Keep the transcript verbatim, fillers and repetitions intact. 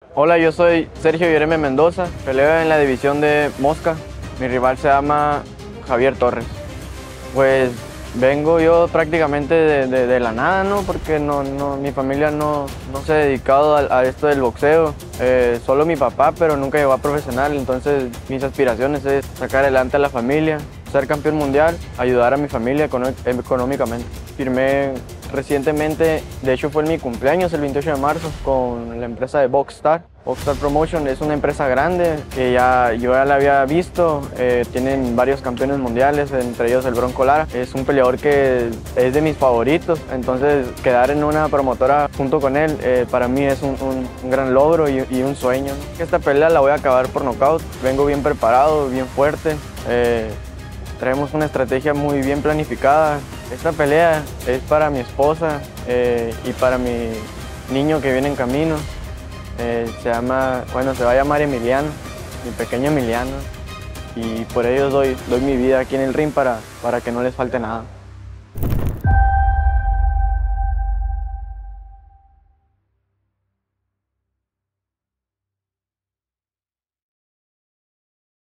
Hola, yo soy Sergio Yereme Mendoza, peleo en la división de Mosca. Mi rival se llama Javier Torres. Pues vengo yo prácticamente de, de- de la nada, ¿no? Porque no, no, mi familia no, no se ha dedicado a, a esto del boxeo. Eh, solo mi papá, pero nunca llegó a profesional. Entonces mis aspiraciones es sacar adelante a la familia, ser campeón mundial, ayudar a mi familia econo- económicamente. Firmé recientemente, de hecho fue en mi cumpleaños, el veintiocho de marzo, con la empresa de Boxstar. Boxstar Promotion es una empresa grande que ya yo ya la había visto, eh, tienen varios campeones mundiales, entre ellos el Bronco Lara. Es un peleador que es de mis favoritos, entonces quedar en una promotora junto con él eh, para mí es un, un- un gran logro y, y un sueño, ¿no? Esta pelea la voy a acabar por nocaut, vengo bien preparado, bien fuerte. eh, Traemos una estrategia muy bien planificada. Esta pelea es para mi esposa eh, y para mi niño que viene en camino. Eh, se llama, bueno, se va a llamar Emiliano, mi pequeño Emiliano. Y por ello doy, doy mi vida aquí en el ring para, para que no les falte nada.